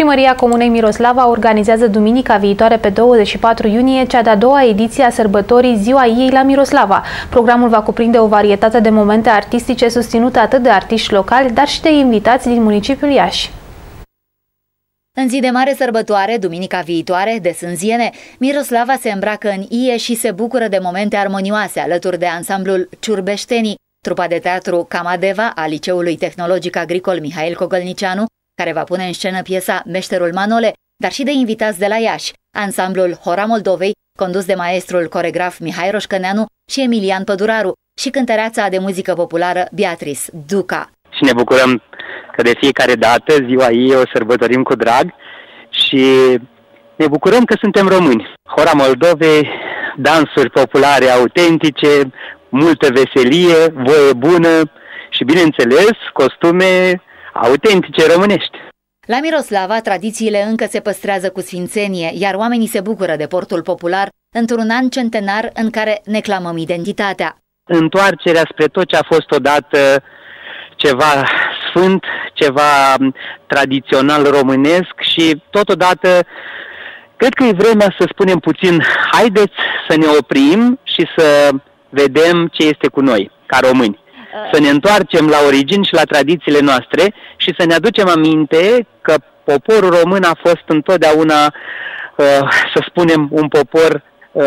Primăria Comunei Miroslava organizează duminica viitoare pe 24 iunie cea de-a doua ediție a sărbătorii Ziua Ei la Miroslava. Programul va cuprinde o varietate de momente artistice susținute atât de artiști locali, dar și de invitați din municipiul Iași. În zi de mare sărbătoare, duminica viitoare, de Sânziene, Miroslava se îmbracă în ie și se bucură de momente armonioase alături de ansamblul Ciurbeștenii, trupa de teatru Camadeva a Liceului Tehnologic Agricol Mihail Cogălnicianu, care va pune în scenă piesa Meșterul Manole, dar și de invitați de la Iași, ansamblul Hora Moldovei, condus de maestrul coregraf Mihai Roșcăneanu și Emilian Păduraru, și cântăreața de muzică populară Beatrice Duca. Și ne bucurăm că de fiecare dată ziua ei o sărbătorim cu drag și ne bucurăm că suntem români. Hora Moldovei, dansuri populare autentice, multă veselie, voie bună și, bineînțeles, costume autentice românești. La Miroslava, tradițiile încă se păstrează cu sfințenie, iar oamenii se bucură de portul popular într-un an centenar în care ne clamăm identitatea. Întoarcerea spre tot ce a fost odată ceva sfânt, ceva tradițional românesc și totodată cred că e vremea să spunem puțin, haideți să ne oprim și să vedem ce este cu noi, ca români. Să ne întoarcem la origini și la tradițiile noastre și să ne aducem aminte că poporul român a fost întotdeauna, să spunem, un popor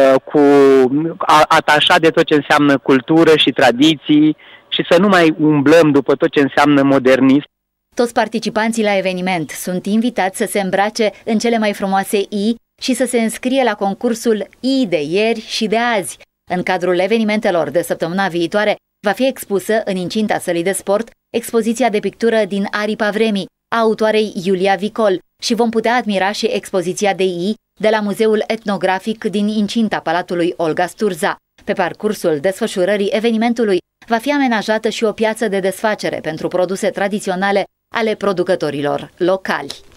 atașat de tot ce înseamnă cultură și tradiții și să nu mai umblăm după tot ce înseamnă modernism. Toți participanții la eveniment sunt invitați să se îmbrace în cele mai frumoase i și să se înscrie la concursul I de ieri și de azi. În cadrul evenimentelor de săptămâna viitoare va fi expusă în incinta sălii de sport expoziția de pictură din aripa vremii a autoarei Iulia Vicol și vom putea admira și expoziția de i de la Muzeul Etnografic din incinta Palatului Olga Sturza. Pe parcursul desfășurării evenimentului va fi amenajată și o piață de desfacere pentru produse tradiționale ale producătorilor locali.